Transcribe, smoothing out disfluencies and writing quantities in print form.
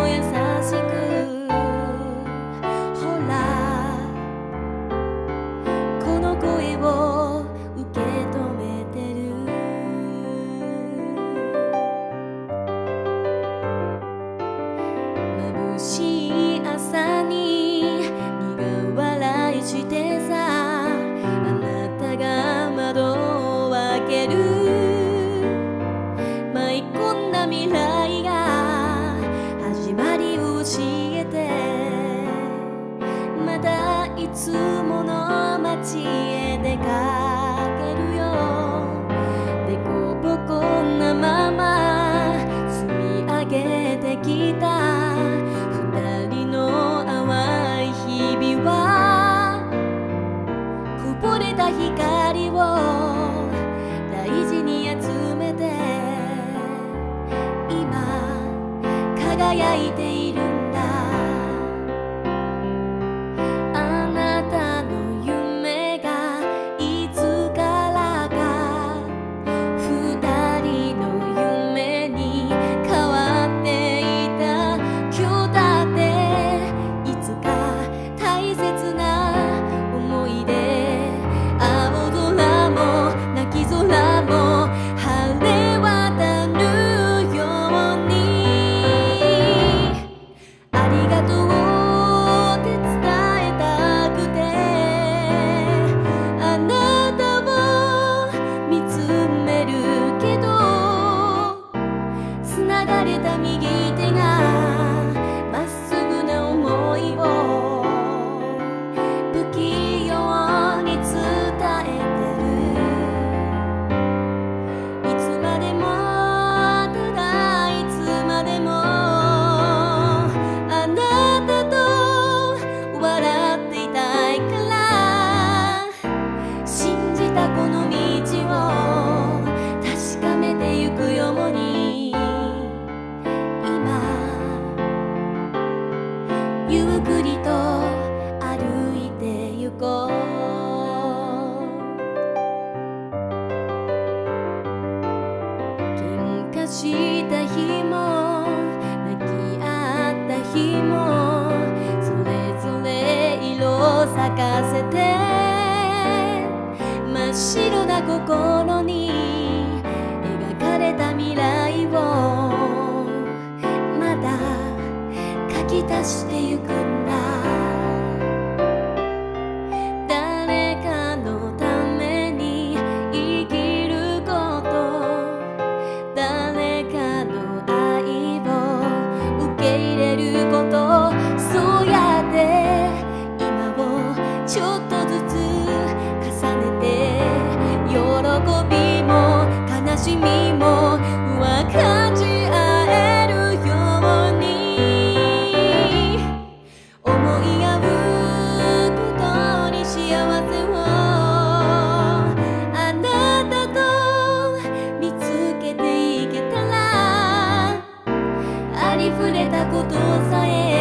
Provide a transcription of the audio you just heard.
優しくほらこの声を受け止めてる眩しい朝に苦笑いしてさあなたが窓を開ける舞い込んだ未来が始まりを教えてまたいつもの街へ出かけるよでこぼこなまま積み上げてきた二人の淡い日々はこぼれた光を大事に集めて今輝いているんだあなたの夢がいつからか二人の夢に変わっていた今日だっていつか大切な思い出青空も泣き空も晴れ渡るようにありがとうって伝えたくてあなたを見つめるけどつながれた右手がまっすぐな想いを不器用に伝えてるいつまでもただいつまでもあなたと笑っていたいから信じたこの道を確かめてゆくように今ゆっくりと歩いてゆこう喧嘩した日も泣き合った日もそれぞれ色を咲かせて真っ白な心に描かれた未来をまだ書き足してゆくんだ誰かのために生きること誰かの愛を受け入れることそうやって今をちょっとずつ重ねて喜びも悲しみも分かち合えるように思い合うことに幸せをあなたと見つけていけたらありふれたことさえ